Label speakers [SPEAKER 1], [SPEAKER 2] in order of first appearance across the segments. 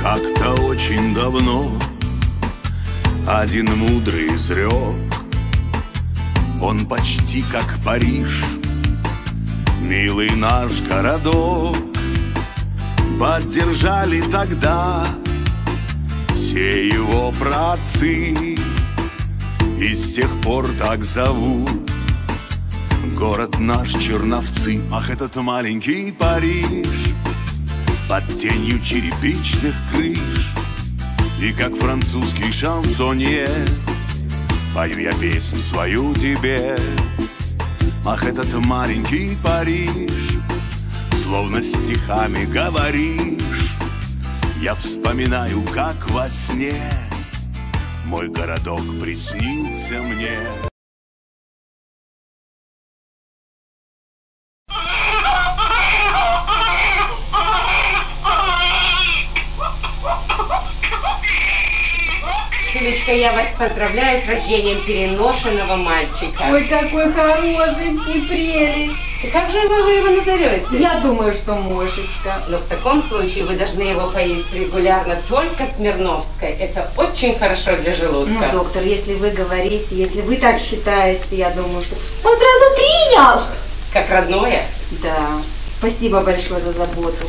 [SPEAKER 1] Как-то очень давно один мудрый изрек, он почти как Париж, милый наш городок. Поддержали тогда все его праотцы, и с тех пор так зовут город наш Черновцы. Ах, этот маленький Париж под тенью черепичных крыш, и как французский шансонье пою я песню свою тебе. Ах, этот маленький Париж, словно стихами говоришь. Я вспоминаю, как во сне мой городок приснился мне.
[SPEAKER 2] Силечка, я вас поздравляю с рождением переношенного мальчика.
[SPEAKER 3] Ой, какой хорошенький, прелесть.
[SPEAKER 2] И как же вы его назовете?
[SPEAKER 3] Я думаю, что Мошечка.
[SPEAKER 2] Но в таком случае вы должны его поить регулярно только Смирновской. Это очень хорошо для желудка.
[SPEAKER 3] Ну, доктор, если вы говорите, если вы так считаете, я думаю, что он сразу принял.
[SPEAKER 2] Как родное?
[SPEAKER 3] Да. Спасибо большое за заботу.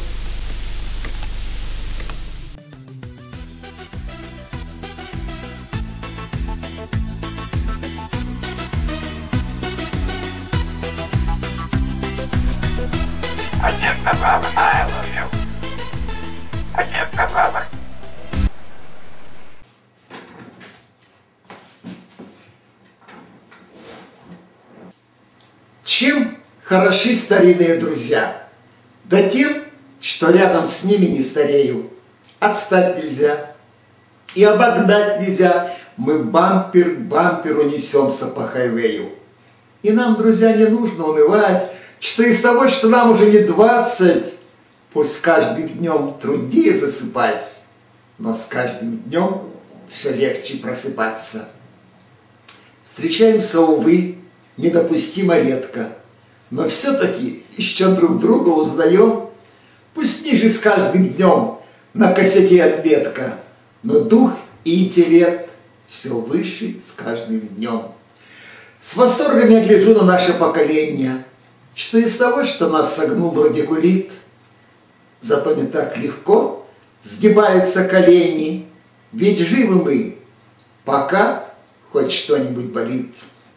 [SPEAKER 4] I love you.
[SPEAKER 5] Чем хороши старинные друзья? Да тем, что рядом с ними не старею. Отстать нельзя и обогнать нельзя. Мы бампер к бамперу несемся по хайвею. И нам, друзья, не нужно унывать, что из того, что нам уже не 20, пусть с каждым днем труднее засыпать, но с каждым днем все легче просыпаться. Встречаемся, увы, недопустимо редко, но все-таки еще друг друга узнаем, пусть ниже с каждым днем на косяке отметка, но дух и интеллект все выше с каждым днем. С восторгом я гляжу на наше поколение, что из того, что нас согнул радикулит, зато не так легко сгибаются колени, ведь живы мы, пока хоть что-нибудь болит.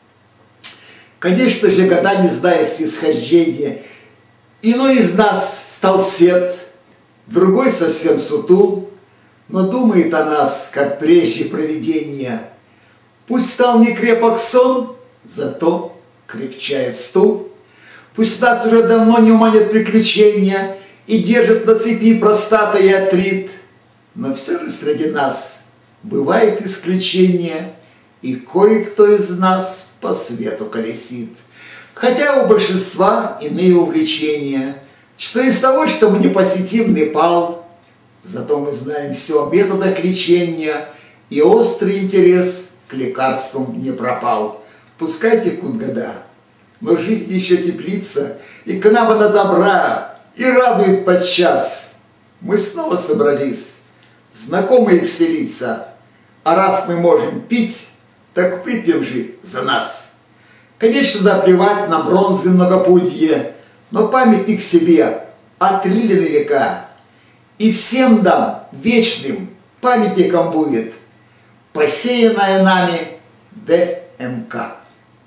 [SPEAKER 5] Конечно же, года не зная снисхождения, иной из нас стал сед, другой совсем сутул, но думает о нас, как прежде провидение. Пусть стал не крепок сон, зато крепчает стул. Пусть нас уже давно не уманят приключения и держат на цепи простата и артрит, но все же среди нас бывает исключение, и кое-кто из нас по свету колесит. Хотя у большинства иные увлечения, что из того, что мы не посетим Непал, зато мы знаем все о методах лечения, и острый интерес к лекарствам не пропал. Пускай текут года, но жизнь еще теплится, и к нам она добра, и радует подчас. Мы снова собрались, знакомые вселиться, а раз мы можем пить, так выпьем же за нас. Конечно, наплевать на бронзы многопудье, но памятник себе отлили на века. И всем нам вечным памятником будет посеянная нами ДНК.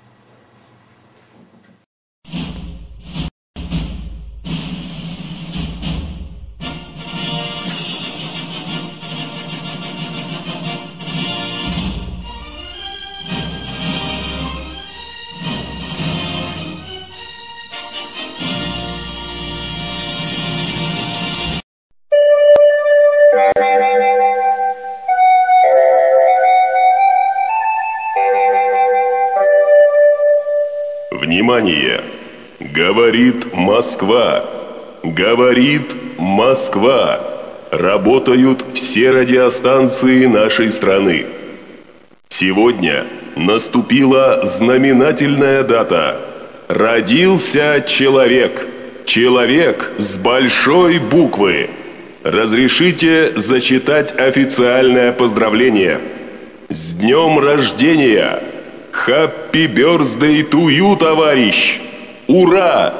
[SPEAKER 6] Внимание! Говорит Москва! Говорит Москва! Работают все радиостанции нашей страны. Сегодня наступила знаменательная дата. Родился человек. Человек с большой буквы. разрешите зачитать официальное поздравление. С днем рождения! Happy birthday to you, товарищ! Ура!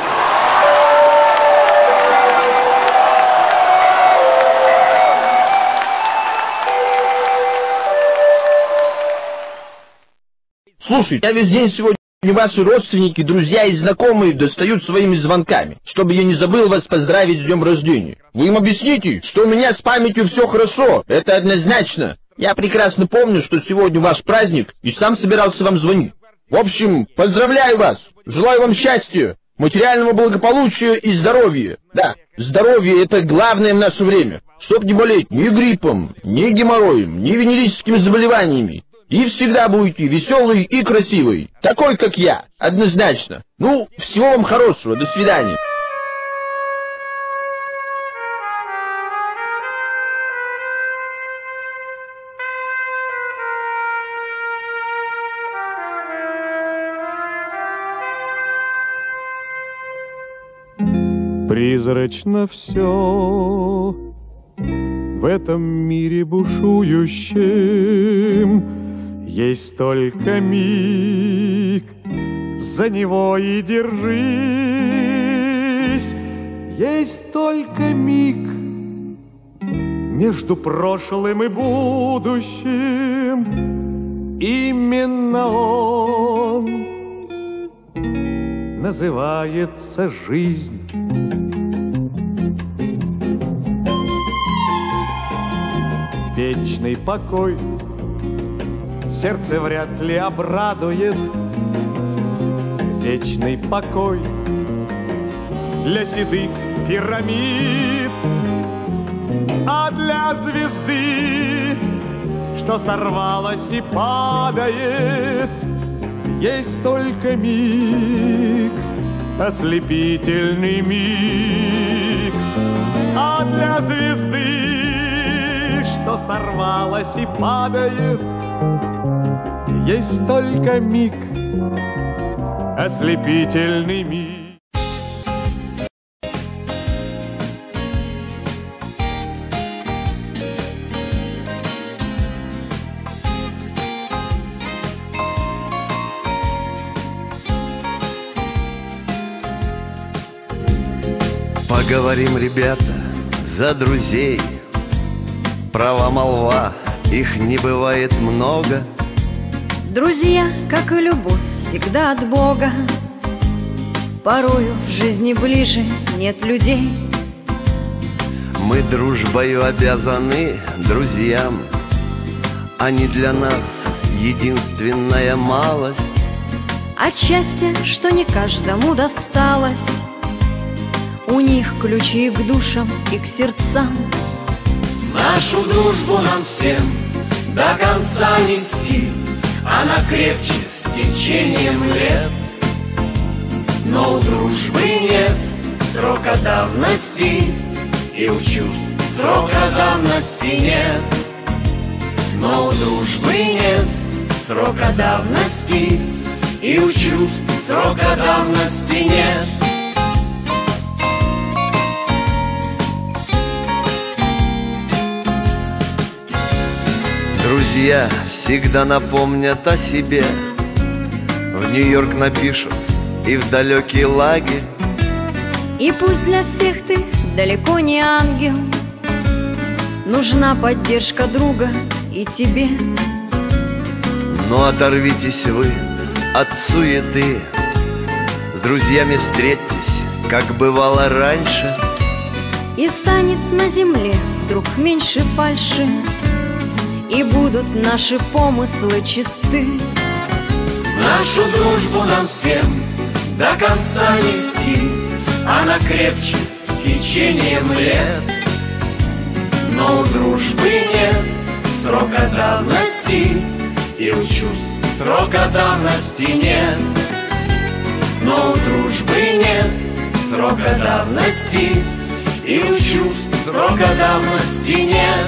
[SPEAKER 4] Слушай, я весь день сегодня ваши родственники, друзья и знакомые достают своими звонками, чтобы я не забыл вас поздравить с днем рождения. Вы им объясните, что у меня с памятью все хорошо, это однозначно. Я прекрасно помню, что сегодня ваш праздник, и сам собирался вам звонить. В общем, поздравляю вас, желаю вам счастья, материального благополучия и здоровья. Да, здоровье — это главное в наше время, чтоб не болеть ни гриппом, ни геморроем, ни венерическими заболеваниями. И всегда будете веселый и красивый, такой, как я, однозначно. Ну, всего вам хорошего, до свидания.
[SPEAKER 7] Призрачно все в этом мире бушующем. Есть только миг, за него и держись. Есть только миг между прошлым и будущим. Именно он называется жизнь. Вечный покой сердце вряд ли обрадует. Вечный покой для седых пирамид, а для звезды, что сорвалась и падает, есть только миг, ослепительный миг. А для звезды, что сорвалась и падает, есть только миг, ослепительный миг.
[SPEAKER 8] Поговорим, ребята, за друзей. Права молва, их не бывает много.
[SPEAKER 3] Друзья, как и любовь, всегда от Бога. Порою в жизни ближе нет людей.
[SPEAKER 8] Мы дружбою обязаны друзьям. Они для нас единственная малость.
[SPEAKER 3] От счастья, что не каждому досталось. У них ключи к душам и к сердцам.
[SPEAKER 9] Нашу дружбу нам всем до конца нести. Она крепче с течением лет. Но у дружбы нет срока давности, и у чувств срока давности нет. Но у дружбы нет срока давности, и у чувств срока давности нет.
[SPEAKER 8] Друзья всегда напомнят о себе. В Нью-Йорк напишут и в далекий лагерь.
[SPEAKER 3] И пусть для всех ты далеко не ангел, нужна поддержка друга и тебе.
[SPEAKER 8] Но оторвитесь вы от суеты, с друзьями встретьтесь, как бывало раньше.
[SPEAKER 3] И станет на земле вдруг меньше фальши, и будут наши помыслы чисты.
[SPEAKER 9] Нашу дружбу нам всем до конца нести. Она крепче с течением лет. Но у дружбы нет срока давности, и у чувств срока давности нет. Но у дружбы нет срока давности, и у чувств срока давности нет.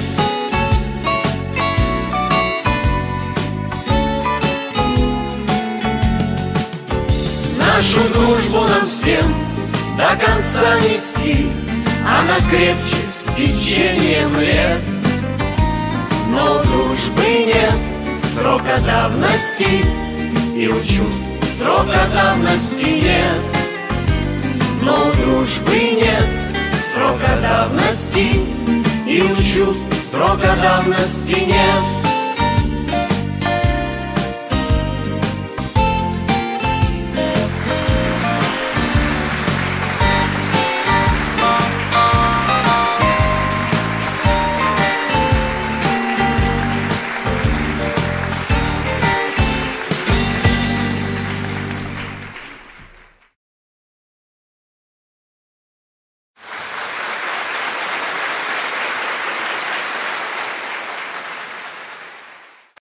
[SPEAKER 9] Нашу дружбу нам всем до конца нести. Она крепче с с течением лет. Но у дружбы нет срока давности, и у чувств срока давности нет. Но у дружбы нет срока давности, и у чувств срока давности нет.